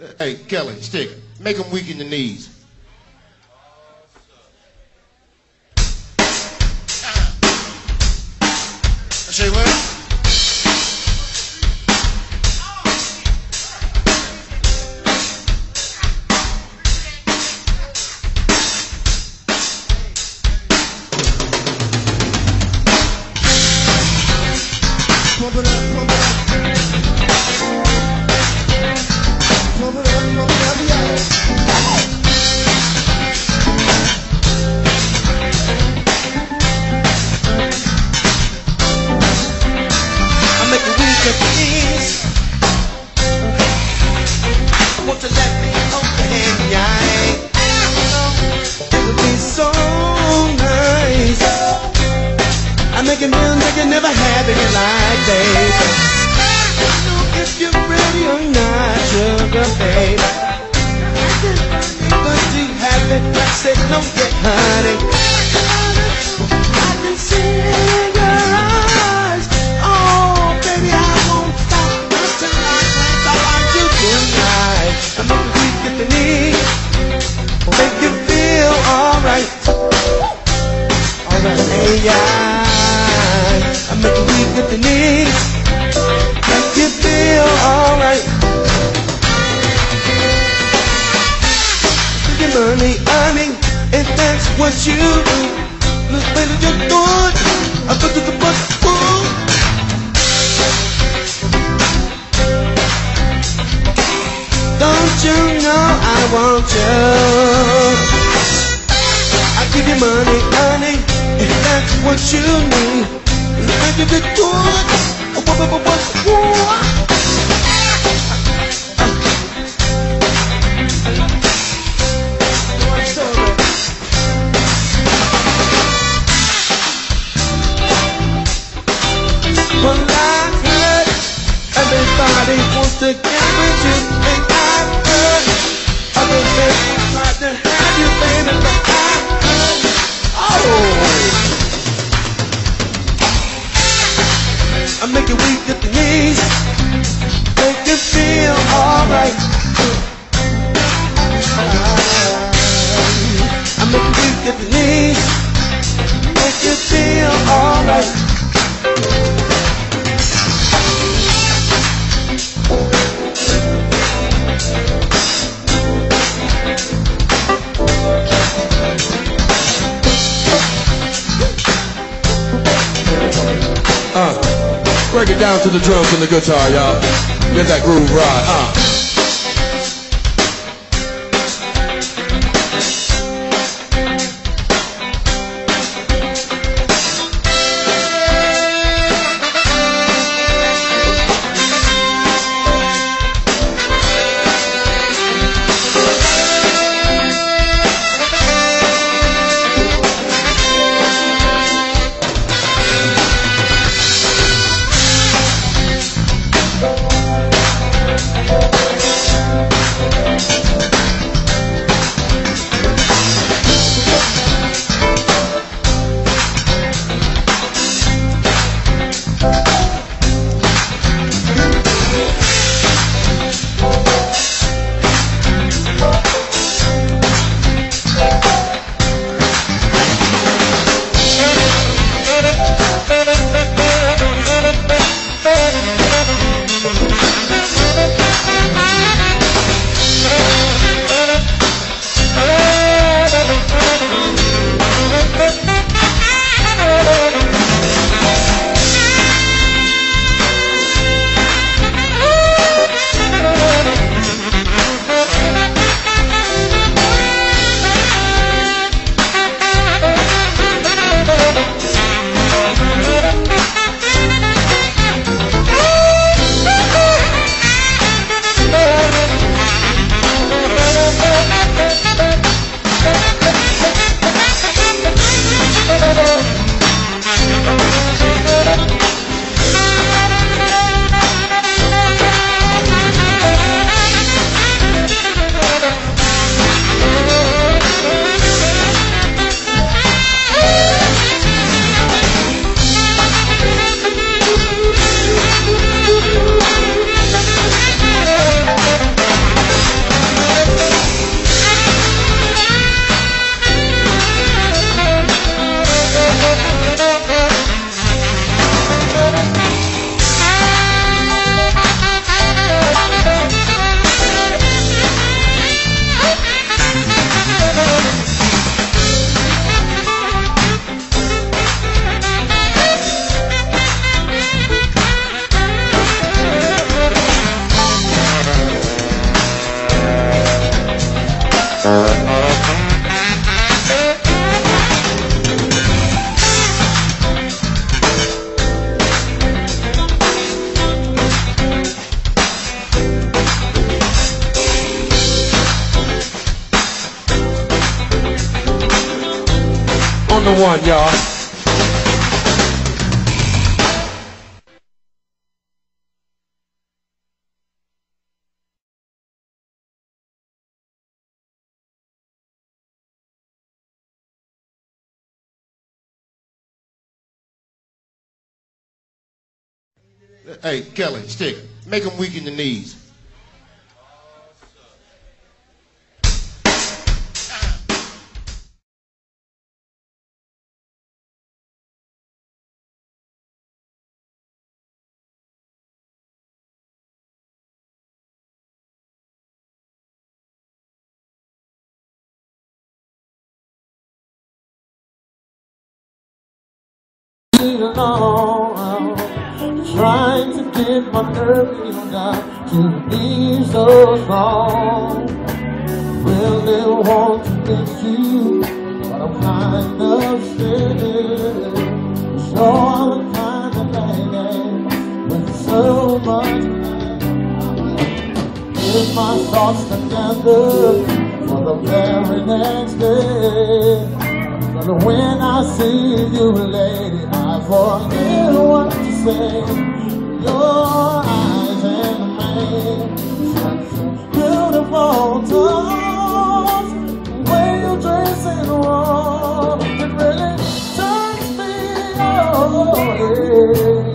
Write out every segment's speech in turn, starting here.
Hey, Kelly, stick it. Make them weak in the knees. Say what? Pump it up, pump it up. Pump it up, yeah. I make it weak at the knees. Won't you let me hold your hand, yeah? It would be so nice. I make it music you never have in your life, baby. I don't know if you're ready or not, sugar, baby. But you have it, I said no, yet, honey. I can see it in your eyes. Oh, baby, I won't stop until I think I want you tonight. I make it weak at the knees, make you feel alright. Alright, hey, yeah. I make it weak at the knees, make you feel alright. Give me money, honey, if that's what you do. Look, baby, you're good. I go to the bus school. Don't you know I want you? I give you money, honey, if that's what you need. Make you feel good. Well, I heard everybody wants to get with you, and I heard other men try to have you, baby, but I heard, I make it weak at the knees, make you feel alright. I make it weak at the knees, make you feel alright. Break it down to the drums and the guitar, y'all. Get that groove right, on the one, y'all. Hey, Kelly, stick. Make them weak in the knees. Trying to get my nerves down to be so strong. Really want to miss you, but I'm kind of scared. You're the kind of lady with so much pain. Get my thoughts together for the very next day. But when I see you, lady, I forget what to say. Your eyes and mine, such beautiful tones. The way you're dressing wrong, it really turns me on.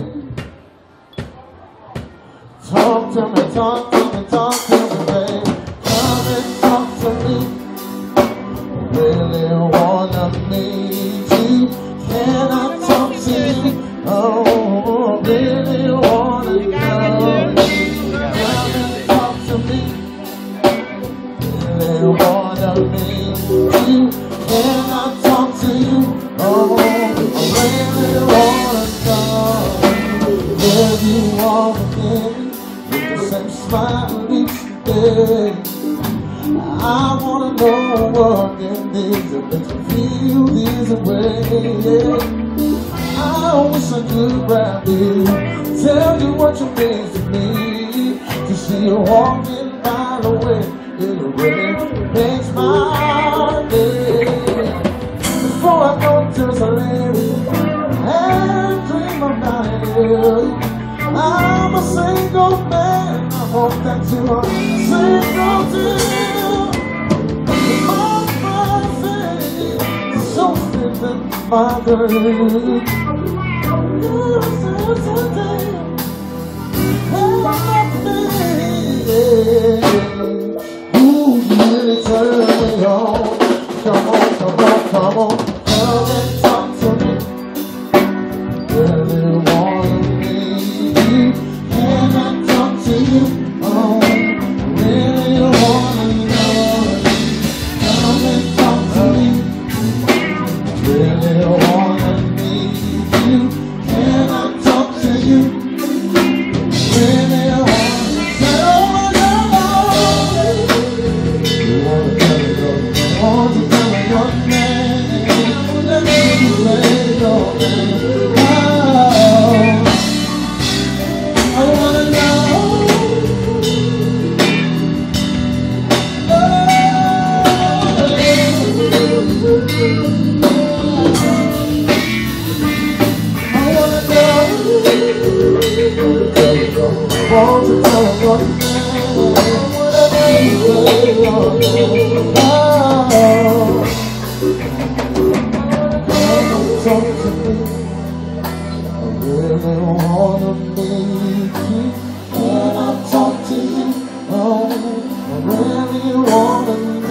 Talk to me, talk to me, talk to me, babe. Come and talk to me. Really wanna meet you. Can I talk to you? Oh, really wanna know you. Come and talk to me. Really wanna meet you. Can I talk to you? Oh, I really wanna know. Where you walk again with the same smile each day. I wanna know what it is that makes me feel this way. I wish I could grab you, tell you what you mean to me. To see you walking by the way, it really makes my day. Before I go to the lady and dream about you, I'm a single man. I hope that you are single too. My girl, you're so damn. Hey, ooh, you really turn me on. Come on, come on, come on, come and talk to me. Really wanna meet you. Can I talk to you? Oh, really wanna know you. Come and talk to me. Really wanna meet you. Can I talk to you? Really wanna tell you. You wanna tell me your name? Want to tell me your name? Let me say your name. Oh, I wanna know. Want to tell her your name, whatever you say, your name. Oh, talk to me. I really wanna meet you. Can I talk to you? Oh, I really wanna